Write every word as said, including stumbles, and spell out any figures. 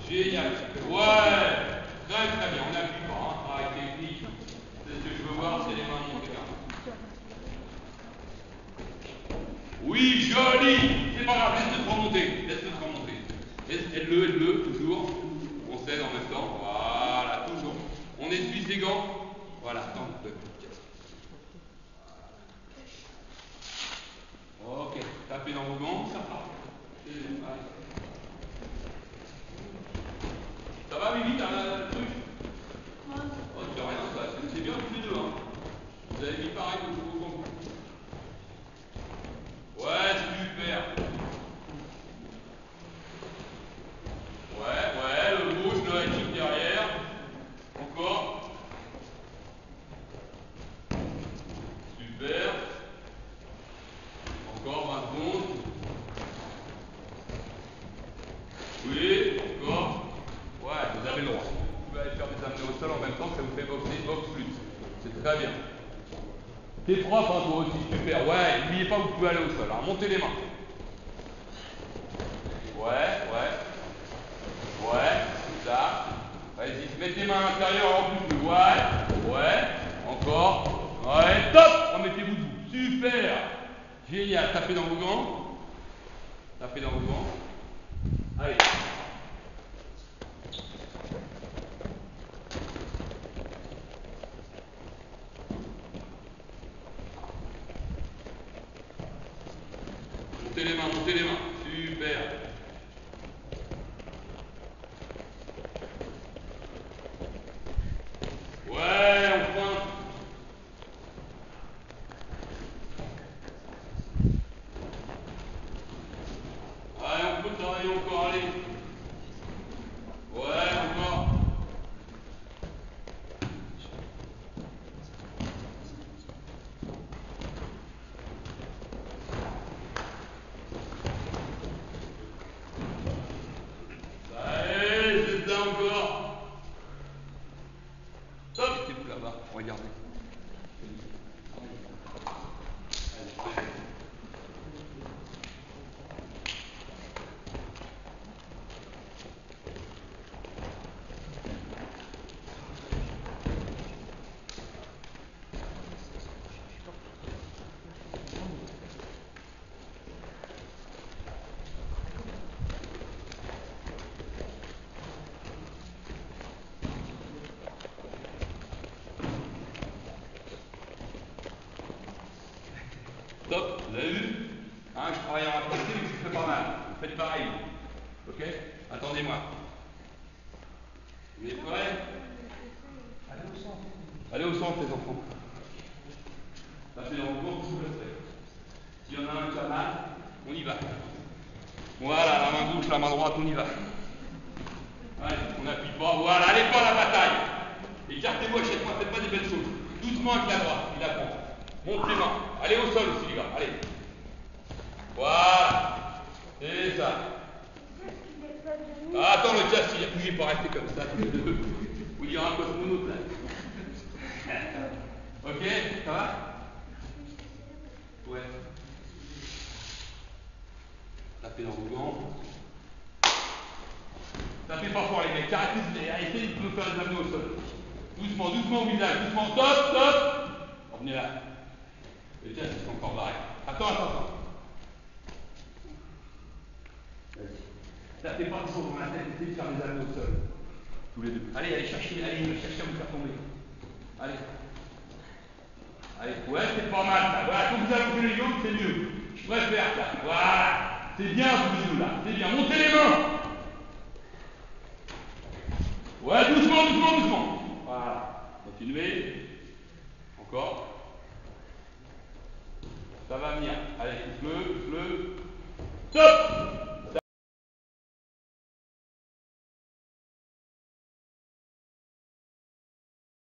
Génial. Ouais. Très très bien. On n'appuie pas. Hein. Travail technique. C'est ce que je veux voir, c'est les mains montées là. Oui, joli. C'est pas grave, laisse-le te remonter. Laisse-le te remonter. Aide-le, aide-le, toujours. On s'aide en même temps. Voilà, toujours. On essuie ses gants. Voilà, attends. Ok, tapez dans vos gants, ça part. Ça va, Mimi, t'as le truc? Oh, c'est rien, ça. C'est bien tous les deux, hein. Vous avez mis pareil au gants. Ouais, super. Ouais, ouais, le gauche, le high derrière. Encore. Super. Encore vingt secondes. Oui, encore. Ouais, vous avez le droit. Vous pouvez aller faire des amenés au sol en même temps que ça vous fait boxer, box flûte. C'est très bien. T'es propre, hein, toi aussi, super. Ouais, n'oubliez pas, vous pouvez aller au sol. Alors, montez les mains. Ouais, ouais. Ouais, c'est ça. Vas-y, mettez les mains à l'intérieur en plus. Ouais, ouais. Encore. Ouais, top. Remettez-vous debout. Super. Génial. Tapez dans vos gants. Tapez dans vos gants. Allez. Montez les mains, montez les mains. Super. Ouais, on pointe. Allez, on peut travailler encore, allez. Ouais, encore. Allez, c'est ça encore. Top. Mettez-vous là-bas, regardez. Top, vous avez vu hein, je travaille en rapidité, mais je fais pas mal. Vous faites pareil. Ok. Attendez-moi. Vous êtes prêts? Allez au centre. Allez au centre, les enfants. Tapez dans le cours, je vous le fais. S'il y en a un qui a mal, on y va. Voilà, la main gauche, la main droite, on y va. Allez, on n'appuie pas. Voilà, allez pas à la bataille. Écartez-vous à chaque fois, faites pas des belles choses. Doucement avec la droite, il apprend. Monte les mains. Allez au sol aussi, les gars. Allez. Voilà. C'est ça. Ah, attends, le jazz, il bougez pas, restez comme ça. Ou il y aura un cosmonaute là. Ok, ça va? Ouais. Tapez dans vos gants. Tapez pas fort les mecs, arrêtez, arrêtez de me faire les amener au sol. Doucement, doucement au visage, doucement, stop, stop. Revenez là. Le jazz, ils sont encore barrés. Attends, attends, attends. Vas-y. Tapez pas trop dans la tête, essayez de faire les amener au sol. Tous les deux. Allez, allez chercher, allez, cherchez à vous faire tomber. Allez. Allez, ouais, c'est pas mal ça. Voilà, quand vous allongez les jambes, c'est mieux. Je préfère ça. Voilà. C'est bien ce genou là. C'est bien. Montez les mains. Ouais, doucement, doucement, doucement. Voilà. Continuez. Encore. Ça va venir. Allez, pousse-le, pousse-le. Stop.